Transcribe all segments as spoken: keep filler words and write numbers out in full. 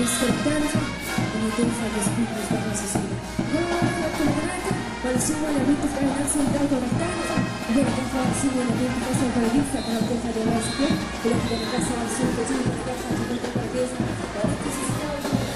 riscaldante e non devi fare lo spirito da cosa si vede. Non ho fatto la granata, ma il suo elemento fra il naso in auto la stanza, viene che fa il suo elemento che sono per vista per la testa di M S P, quello che deve passare al suo così, perché ha fatto tutta la chiesa, e che si sta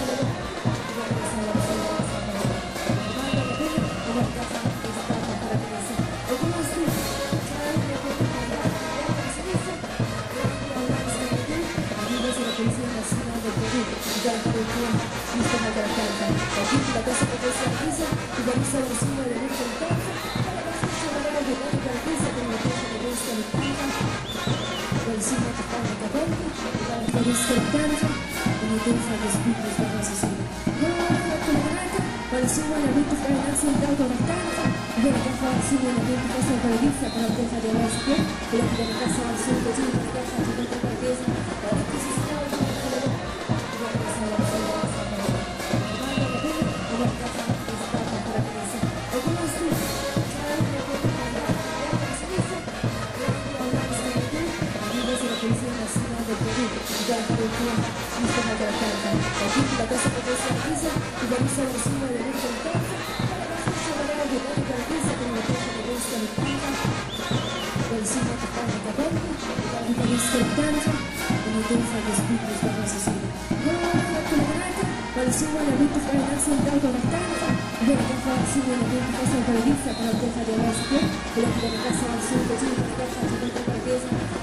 la cosa che può essere avvisa, ti va a essere il simbolo del nostro tempo, la stessa maniera che poi per questa che non pensa che questa l'Italia, quel simbolo che fa i capelli, che riscaldante e non devi fare lo spirito da cosa si vede. Non ho fatto la granata, ma il simbolo elemento fra il naso in auto la stanza, viene che fa il simbolo elemento che sono per vista per la testa di M S P, quello che deve passare al suo così, perché ha fatto tutta la chiesa, e che si sta la cosa che può essere avvisa, ti va a essere il simbolo del nostro tempo, la stessa maniera che poi per questa che non pensa che questa l'Italia, quel simbolo che fa i capelli, che riscaldante e non devi fare lo spirito da cosa si vede. Non ho fatto la granata, ma il simbolo elemento fra il naso in auto la stanza, viene che fa il simbolo elemento che sono per vista per la testa di M S P, quello che deve passare al suo così, perché ha fatto tutta la chiesa.